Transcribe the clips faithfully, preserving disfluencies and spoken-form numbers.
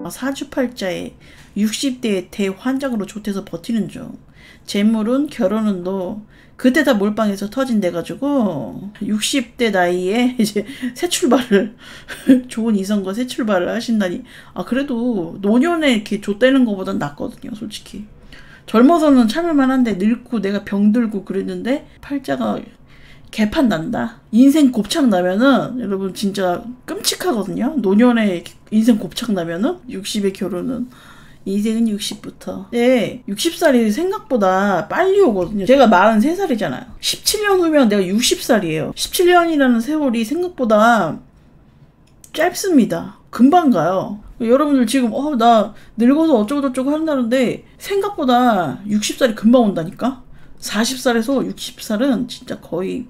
사주팔자에 육십 대에 대환장으로 좋대서 버티는 중. 재물은 결혼은 너 그때 다 몰빵해서 터진대가지고 육십 대 나이에 이제 새 출발을 좋은 이성과 새 출발을 하신다니. 아 그래도 노년에 이렇게 좆되는 것보단 낫거든요 솔직히. 젊어서는 참을만 한데 늙고 내가 병들고 그랬는데 팔자가 개판 난다. 인생 곱창 나면은 여러분 진짜 끔찍하거든요. 노년에 인생 곱창 나면은 육십에 결혼은 인생은 육십부터. 네, 육십 살이 생각보다 빨리 오거든요. 제가 마흔세 살이잖아요. 십칠 년 후면 내가 육십 살이에요. 십칠 년이라는 세월이 생각보다 짧습니다. 금방 가요. 여러분들 지금 어 나 늙어서 어쩌고저쩌고 한다는데 생각보다 육십 살이 금방 온다니까. 사십 살에서 육십 살은 진짜 거의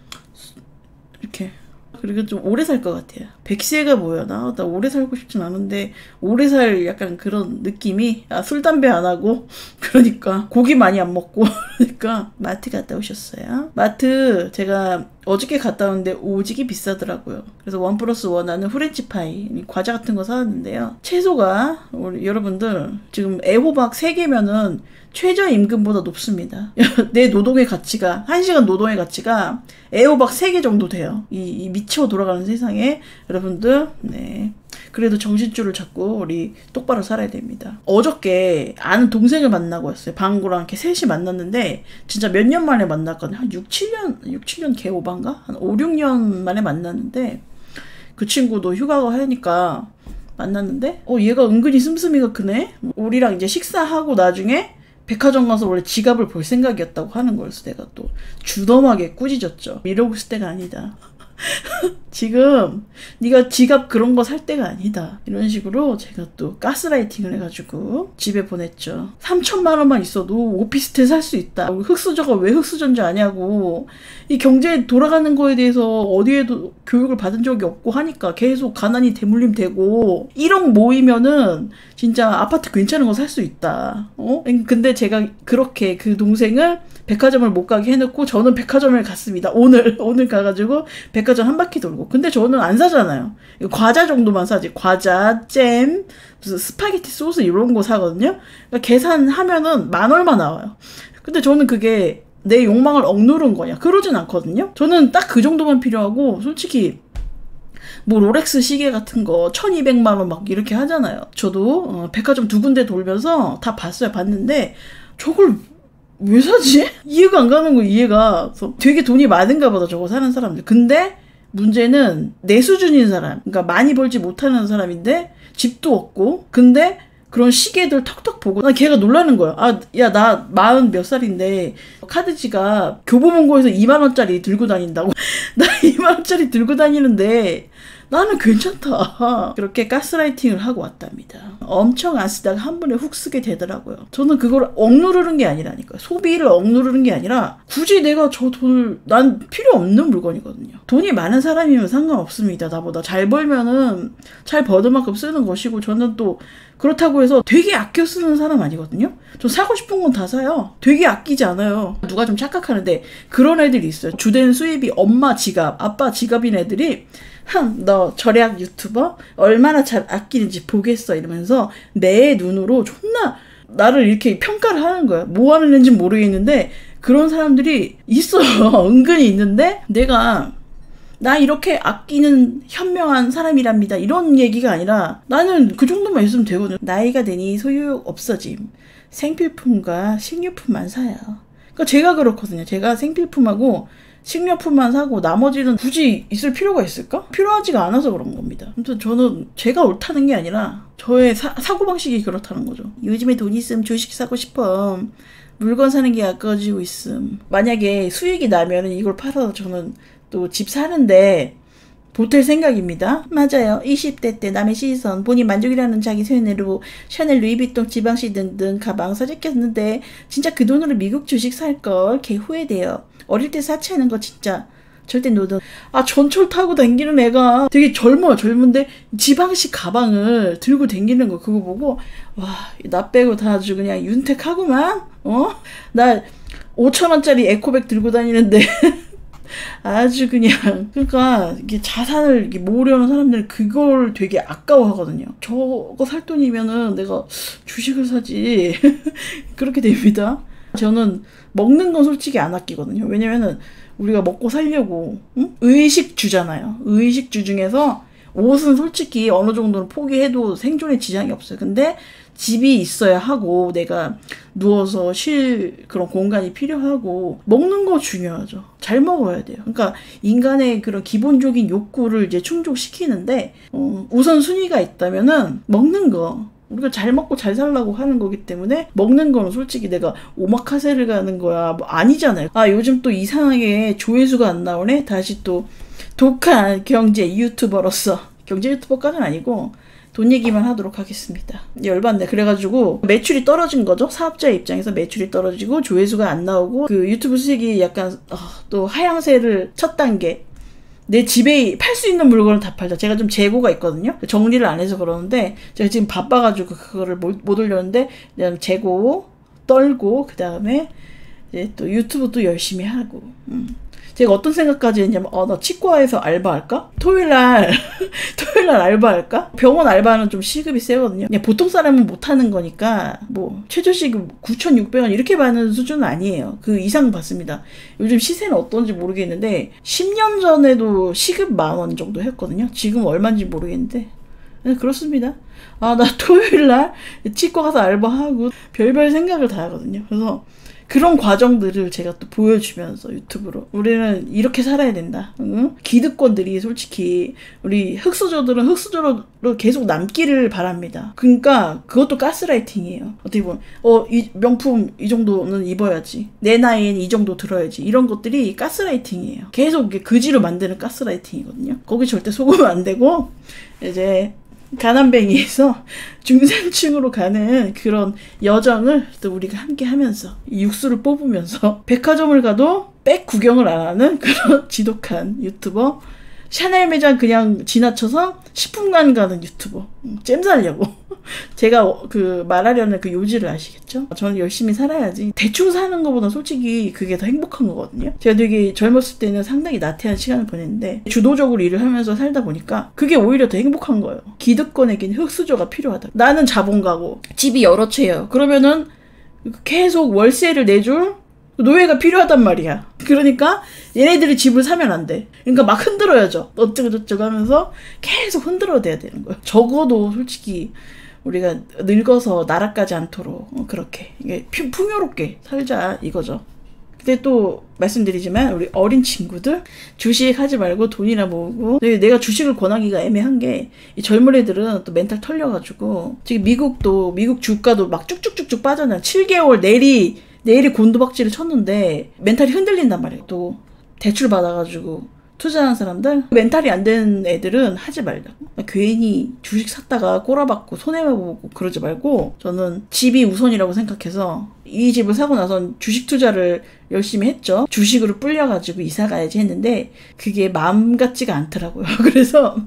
이렇게. 그리고 좀 오래 살 것 같아요. 백 세가 뭐야. 나, 나 오래 살고 싶진 않은데 오래 살 약간 그런 느낌이. 아, 술 담배 안 하고 그러니까 고기 많이 안 먹고 그러니까 마트 갔다 오셨어요. 마트 제가 어저께 갔다 왔는데 오지게 비싸더라고요. 그래서 원 플러스 원 하는 후렌치파이 과자 같은 거 사왔는데요. 채소가 우리 여러분들 지금 애호박 세 개면은 최저임금보다 높습니다. 내 노동의 가치가, 한 시간 노동의 가치가 애호박 세 개 정도 돼요. 이, 이 미쳐 돌아가는 세상에 여러분들, 네. 그래도 정신줄을 잡고 우리 똑바로 살아야 됩니다. 어저께 아는 동생을 만나고 왔어요. 방구랑 이렇게 셋이 만났는데 진짜 몇 년 만에 만났거든요. 한 육, 칠 년, 육, 칠 년 개오반가? 한 오, 육 년 만에 만났는데 그 친구도 휴가가 하니까 만났는데 어 얘가 은근히 씀씀이가 크네? 우리랑 이제 식사하고 나중에 백화점 가서 원래 지갑을 볼 생각이었다고 하는 거였어. 내가 또 주덤하게 꾸짖었죠. 이러고 있을 때가 아니다. 지금 네가 지갑 그런 거 살 때가 아니다. 이런 식으로 제가 또 가스라이팅을 해가지고 집에 보냈죠. 삼천만 원만 있어도 오피스텔 살 수 있다. 흑수저가 왜 흑수저인지 아냐고. 이 경제 돌아가는 거에 대해서 어디에도 교육을 받은 적이 없고 하니까 계속 가난이 대물림 되고 일억 모이면은 진짜 아파트 괜찮은 거 살 수 있다. 어? 근데 제가 그렇게 그 동생을 백화점을 못 가게 해놓고 저는 백화점을 갔습니다. 오늘 오늘 가가지고 백화점 한 바퀴 돌고. 근데 저는 안 사잖아요. 과자 정도만 사지. 과자, 잼, 무슨 스파게티 소스 이런 거 사거든요. 그러니까 계산하면은 만 얼마 나와요. 근데 저는 그게 내 욕망을 억누른 거냐? 그러진 않거든요. 저는 딱 그 정도만 필요하고 솔직히 뭐 롤렉스 시계 같은 거 천이백만 원 막 이렇게 하잖아요. 저도 어, 백화점 두 군데 돌면서 다 봤어요. 봤는데 저걸 왜 사지? 이해가 안 가는 거. 이해가. 되게 돈이 많은가 보다 저거 사는 사람들. 근데 문제는 내 수준인 사람, 그러니까 많이 벌지 못하는 사람인데 집도 없고 근데 그런 시계들 턱턱 보고 난 걔가 놀라는 거야. 아, 야, 나 마흔 몇 살인데 카드 지갑 교보문고에서 이만 원짜리 들고 다닌다고. 나 이만 원짜리 들고 다니는데 나는 괜찮다. 그렇게 가스라이팅을 하고 왔답니다. 엄청 안 쓰다가 한 번에 훅 쓰게 되더라고요. 저는 그걸 억누르는 게 아니라니까요. 소비를 억누르는 게 아니라 굳이 내가 저 돈을, 난 필요 없는 물건이거든요. 돈이 많은 사람이면 상관없습니다. 나보다 잘 벌면은 잘 버는 만큼 쓰는 것이고 저는 또 그렇다고 해서 되게 아껴 쓰는 사람 아니거든요. 저 사고 싶은 건 다 사요. 되게 아끼지 않아요. 누가 좀 착각하는데 그런 애들이 있어요. 주된 수입이 엄마 지갑, 아빠 지갑인 애들이 흠, 너 절약 유튜버? 얼마나 잘 아끼는지 보겠어 이러면서 내 눈으로 존나 나를 이렇게 평가를 하는 거야. 뭐 하는 애인지 모르겠는데 그런 사람들이 있어요. 은근히 있는데 내가 나 이렇게 아끼는 현명한 사람이랍니다. 이런 얘기가 아니라 나는 그 정도만 있으면 되거든. 나이가 되니 소유욕 없어짐. 생필품과 식료품만 사요. 그러니까 제가 그렇거든요. 제가 생필품하고 식료품만 사고 나머지는 굳이 있을 필요가 있을까? 필요하지가 않아서 그런 겁니다. 아무튼 저는 제가 옳다는 게 아니라 저의 사, 사고방식이 그렇다는 거죠. 요즘에 돈 있음 주식 사고 싶어. 물건 사는 게 아까워지고 있음. 만약에 수익이 나면 이걸 팔아서 저는 또 집 사는데 보탤 생각입니다. 맞아요. 이십 대 때 남의 시선, 본인 만족이라는 자기 손해로 샤넬, 루이비통, 지방시 등등 가방 사재꼈는데 진짜 그 돈으로 미국 주식 살걸. 개 후회돼요. 어릴 때 사치하는 거 진짜 절대 노동. 아, 전철 타고 다니는 애가 되게 젊어요. 젊은데 지방시 가방을 들고 다니는 거 그거 보고 와, 나 빼고 다 아주 그냥 윤택하구만. 어? 나 오천 원짜리 에코백 들고 다니는데 아주 그냥 그러니까 이게 자산을 이렇게 모으려는 사람들은 그걸 되게 아까워하거든요. 저거 살 돈이면은 내가 주식을 사지. 그렇게 됩니다. 저는 먹는 건 솔직히 안 아끼거든요. 왜냐면은 우리가 먹고 살려고 응? 의식주잖아요. 의식주 중에서 옷은 솔직히 어느 정도는 포기해도 생존에 지장이 없어요. 근데 집이 있어야 하고 내가 누워서 쉴 그런 공간이 필요하고 먹는 거 중요하죠. 잘 먹어야 돼요. 그러니까 인간의 그런 기본적인 욕구를 이제 충족시키는데 어, 우선순위가 있다면은 먹는 거 우리가 잘 먹고 잘 살라고 하는 거기 때문에 먹는 거는 솔직히 내가 오마카세를 가는 거야 뭐 아니잖아요. 아 요즘 또 이상하게 조회수가 안 나오네. 다시 또 독한 경제 유튜버로서 경제 유튜버까지는 아니고 돈 얘기만 하도록 하겠습니다. 열받네. 그래가지고 매출이 떨어진 거죠. 사업자의 입장에서 매출이 떨어지고 조회수가 안 나오고 그 유튜브 수익이 약간 어, 또 하향세를 첫 단계. 내 집에 팔 수 있는 물건을 다 팔자. 제가 좀 재고가 있거든요. 정리를 안 해서 그러는데 제가 지금 바빠가지고 그거를 못, 못 올렸는데 그냥 재고 떨고 그 다음에 이제 또 유튜브 또 열심히 하고 음. 제가 어떤 생각까지 했냐면 어, 나 치과에서 알바할까? 토요일날 토요일날 알바할까? 병원 알바는 좀 시급이 세거든요. 그냥 보통 사람은 못하는 거니까 뭐 최저시급 구천육백 원 이렇게 받는 수준은 아니에요. 그 이상 받습니다. 요즘 시세는 어떤지 모르겠는데 십 년 전에도 시급 만 원 정도 했거든요. 지금 얼마인지 모르겠는데 네, 그렇습니다. 아, 나 토요일날 치과 가서 알바하고 별별 생각을 다 하거든요. 그래서 그런 과정들을 제가 또 보여주면서 유튜브로 우리는 이렇게 살아야 된다. 응? 기득권들이 솔직히 우리 흑수저들은 흑수저로 계속 남기를 바랍니다. 그러니까 그것도 가스라이팅이에요. 어떻게 보면 어, 이 명품 이 정도는 입어야지. 내 나이엔 이 정도 들어야지. 이런 것들이 가스라이팅이에요. 계속 그지로 만드는 가스라이팅이거든요. 거기 절대 속으면 안 되고 이제 가난뱅이에서 중산층으로 가는 그런 여정을 또 우리가 함께 하면서 육수를 뽑으면서 백화점을 가도 백 구경을 안 하는 그런 지독한 유튜버, 샤넬 매장 그냥 지나쳐서 십 분간 가는 유튜버, 잼 살려고 제가 그 말하려는 그 요지를 아시겠죠? 저는 열심히 살아야지. 대충 사는 것보다 솔직히 그게 더 행복한 거거든요. 제가 되게 젊었을 때는 상당히 나태한 시간을 보냈는데 주도적으로 일을 하면서 살다 보니까 그게 오히려 더 행복한 거예요. 기득권에겐 흑수저가 필요하다. 나는 자본가고 집이 여러 채예요. 그러면은 계속 월세를 내줄 노예가 필요하단 말이야. 그러니까 얘네들이 집을 사면 안 돼. 그러니까 막 흔들어야죠. 어쩌고 저쩌고 하면서 계속 흔들어대야 되는 거예요. 적어도 솔직히 우리가 늙어서 나락가지 않도록 그렇게 이게 풍요롭게 살자 이거죠. 근데 또 말씀드리지만 우리 어린 친구들 주식 하지 말고 돈이나 모으고. 내가 주식을 권하기가 애매한 게 이 젊은 애들은 또 멘탈 털려가지고 지금 미국도 미국 주가도 막 쭉쭉쭉쭉 빠져나 칠 개월 내리 내일이 곤두박질을 쳤는데 멘탈이 흔들린단 말이에요. 또 대출 받아가지고 투자하는 사람들 멘탈이 안 되는 애들은 하지 말자. 괜히 주식 샀다가 꼬라박고 손해보고 그러지 말고 저는 집이 우선이라고 생각해서 이 집을 사고 나선 주식 투자를 열심히 했죠. 주식으로 불려가지고 이사 가야지 했는데 그게 마음 같지가 않더라고요. 그래서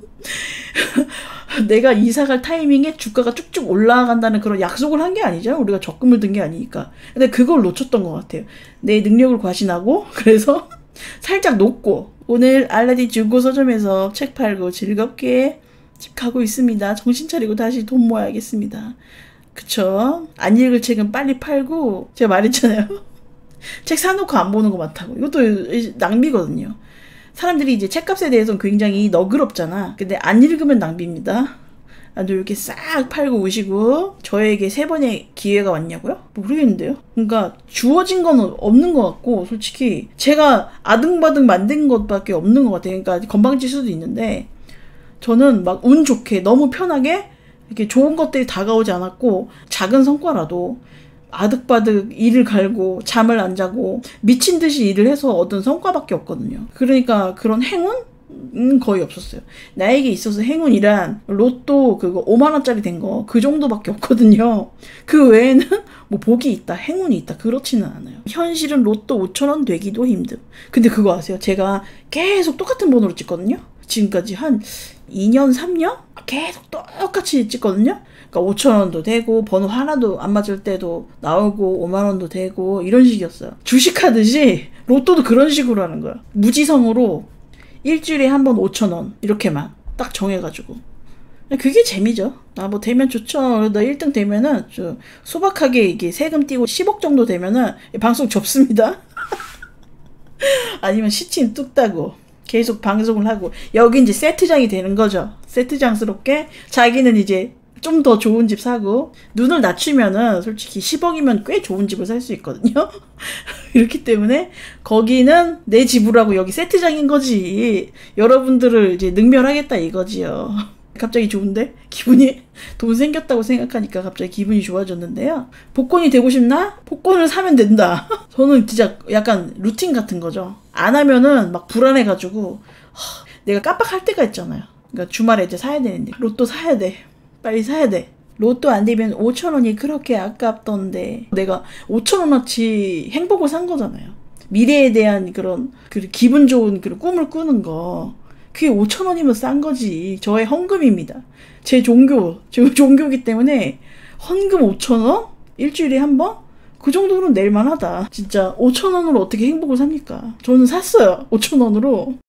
내가 이사 갈 타이밍에 주가가 쭉쭉 올라간다는 그런 약속을 한 게 아니죠. 우리가 적금을 든 게 아니니까. 근데 그걸 놓쳤던 것 같아요. 내 능력을 과신하고 그래서 살짝 놓고 오늘 알라딘 중고 서점에서 책 팔고 즐겁게 집 가고 있습니다. 정신 차리고 다시 돈 모아야겠습니다. 그쵸? 안 읽을 책은 빨리 팔고 제가 말했잖아요. 책 사놓고 안 보는 거 많다고. 이것도 낭비거든요. 사람들이 이제 책값에 대해서는 굉장히 너그럽잖아. 근데 안 읽으면 낭비입니다. 아주 이렇게 싹 팔고 오시고 저에게 세 번의 기회가 왔냐고요? 모르겠는데요. 그러니까 주어진 건 없는 것 같고 솔직히 제가 아등바등 만든 것밖에 없는 것 같아요. 그러니까 건방질 수도 있는데 저는 막 운 좋게 너무 편하게 이렇게 좋은 것들이 다가오지 않았고 작은 성과라도 아득바득 일을 갈고 잠을 안 자고 미친 듯이 일을 해서 얻은 성과밖에 없거든요. 그러니까 그런 행운은 거의 없었어요. 나에게 있어서 행운이란 로또 그거 오만 원짜리 된 거 그 정도밖에 없거든요. 그 외에는 뭐 복이 있다, 행운이 있다 그렇지는 않아요. 현실은 로또 오천 원 되기도 힘듦. 근데 그거 아세요? 제가 계속 똑같은 번호로 찍거든요. 지금까지 한 이 년, 삼 년? 계속 똑같이 찍거든요. 그러니까 오천 원도 되고 번호 하나도 안 맞을 때도 나오고 오만 원도 되고 이런 식이었어요. 주식하듯이 로또도 그런 식으로 하는 거야. 무지성으로 일주일에 한 번 오천 원 이렇게만 딱 정해가지고. 그게 재미죠. 아, 뭐 되면 좋죠. 나 일 등 되면은 좀 소박하게 이게 세금 띄고 십억 정도 되면은 방송 접습니다. 아니면 시친 뚝 따고 계속 방송을 하고 여기 이제 세트장이 되는 거죠. 세트장스럽게 자기는 이제 좀 더 좋은 집 사고 눈을 낮추면은 솔직히 십억이면 꽤 좋은 집을 살 수 있거든요. 이렇기 때문에 거기는 내 집으로 여기 세트장인 거지. 여러분들을 이제 능멸하겠다 이거지요. 갑자기 좋은데? 기분이 돈 생겼다고 생각하니까 갑자기 기분이 좋아졌는데요. 복권이 되고 싶나? 복권을 사면 된다. 저는 진짜 약간 루틴 같은 거죠. 안 하면은 막 불안해가지고 하, 내가 깜빡할 때가 있잖아요. 그러니까 주말에 이제 사야 되는데 로또 사야 돼. 빨리 사야 돼. 로또 안 되면 오천 원이 그렇게 아깝던데 내가 오천 원어치 행복을 산 거잖아요. 미래에 대한 그런 그 기분 좋은 그런 꿈을 꾸는 거. 그게 오천 원이면 싼 거지. 저의 헌금입니다. 제 종교, 제 종교이기 때문에 헌금 오천 원? 일주일에 한 번? 그 정도는 낼 만하다. 진짜 오천 원으로 어떻게 행복을 삽니까? 저는 샀어요. 오천 원으로.